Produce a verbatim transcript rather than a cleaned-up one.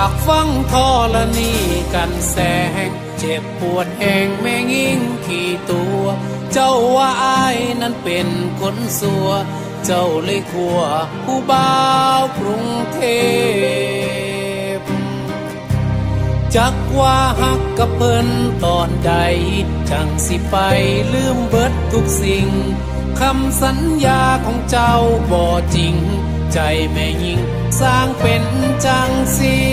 ากฟังทอละนี่กันแสงเจ็บปวดแห่งแม่งิ่งขี่ตัวเจ้าว่าอายนั้นเป็นคนสัวเจ้าเลยขัวผู้บ่าวกรุงเทพจักว่าฮักกับเพิ่นตอนใดจังสิไปลืมเบิดทุกสิ่งคำสัญญาของเจ้าบ่จริงใจแม่ยิ่งสร้างเป็นจังสี